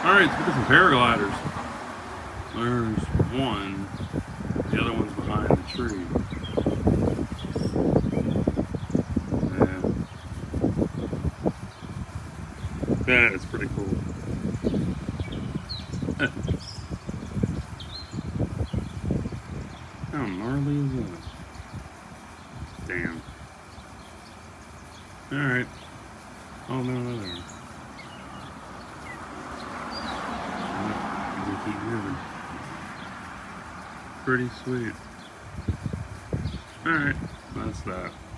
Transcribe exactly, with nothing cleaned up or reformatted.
Alright, let's look at some paragliders. There's one. The other one's behind the tree. Yeah. That is pretty cool. How gnarly is that? Damn. Alright. Oh no, no, there. We keep moving. Pretty sweet. Alright, that's that.